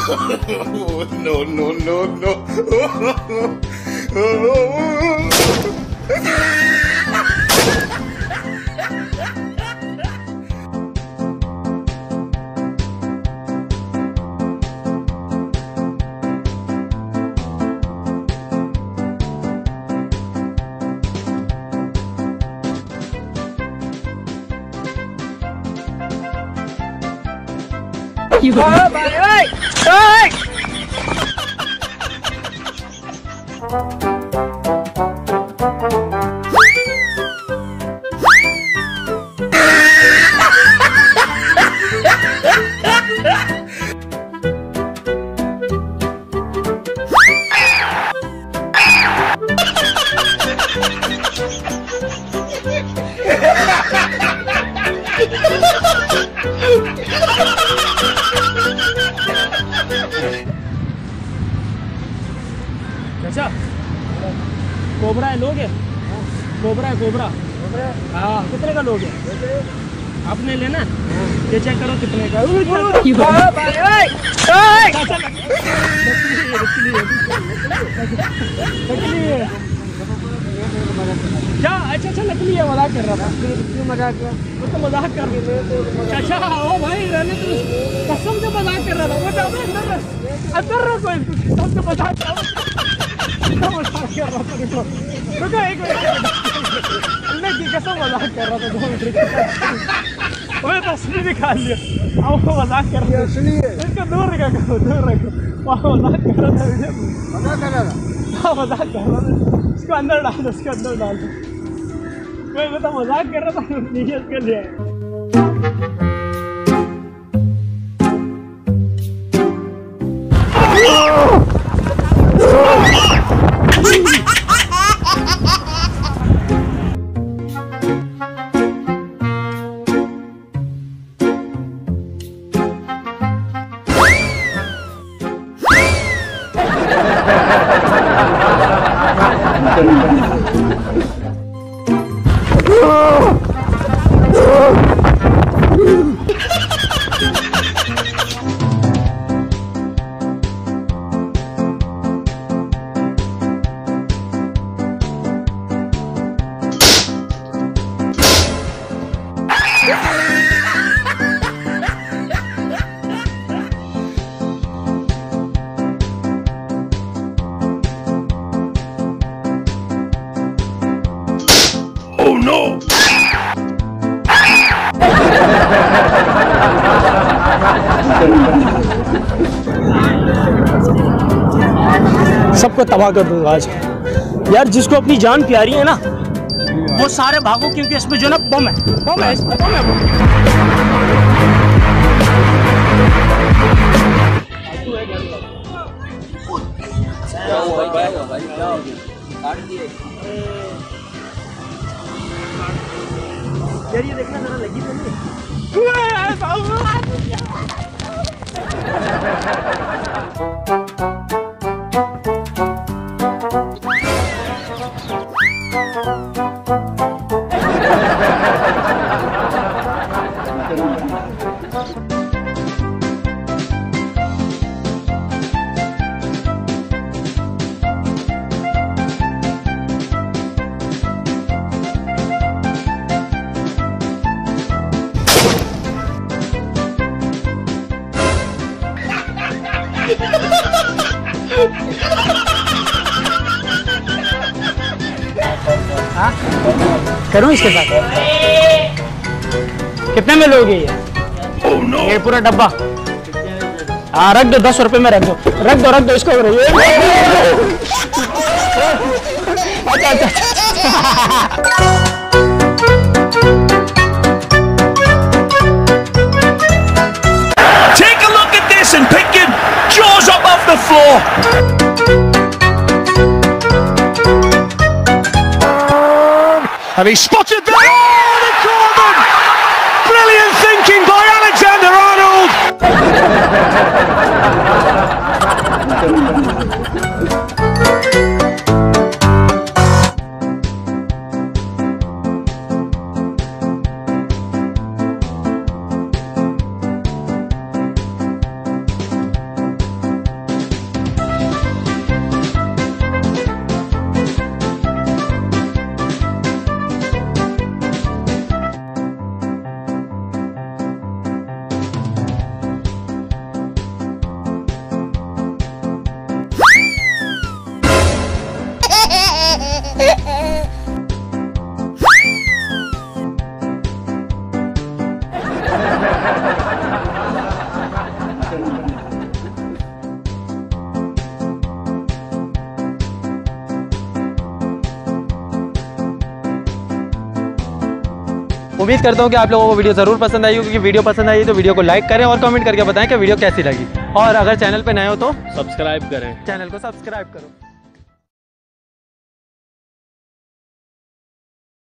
No, no, no, no. अच्छा cobra है, लोगे? कोबरा है, कोबरा। हाँ, कितने का लोगे? आपने लेना? ये चेक करो कितने का। क्या? अच्छा नकली है, मजाक कर रहा था। क्यों मजाक किया? वो तो मजाक कर रहे। अच्छा ओ भाई रहने तो कसम से मजाक कर रहा था। वो अंदर रहो, कोई कसम से मजाक कर रहा था। रुको एक मिनट, अल्लाह की कसम मजाक कर रहा था। 2 मिनट ओए तस्वीर भी खा लिया। अब वो मजाक कर रहा था। इसको दूर रखो, दूर रखो। वो मजाक कर रहा था। मजाक कर रहा था। हाँ मजाक कर रहा था। उसको अंदर डाल दो, उसके अंदर डाल दो। मैं तो मजाक कर रहा था, नीचे कर लिया। Oh no! सबको तबाह कर दूंगा आज यार। जिसको अपनी जान प्यारी है ना, वो सारे भागो, क्योंकि इसमें जो ना बम है, बम है, इसमें बम है। यार ये देखना जरा, लगी तो नहीं? हाँ करूँ इसके साथ? कितने में लोगे ये? Oh no! ये पूरा डब्बा। हाँ रख दो, 10 रुपए में रख दो, रख दो इसको। Take a look at this and pick your jaws up off the floor. And he spotted them. Oh, the Corbin! Brilliant thinking by Alexander Arnold. उम्मीद करता हूँ कि आप लोगों को वीडियो ज़रूर पसंद आई होगी। वीडियो पसंद आई तो वीडियो को लाइक करें और कमेंट करके बताएं कि वीडियो कैसी लगी। और अगर चैनल पे नए हो तो सब्सक्राइब करें। चैनल को सब्सक्राइब करो।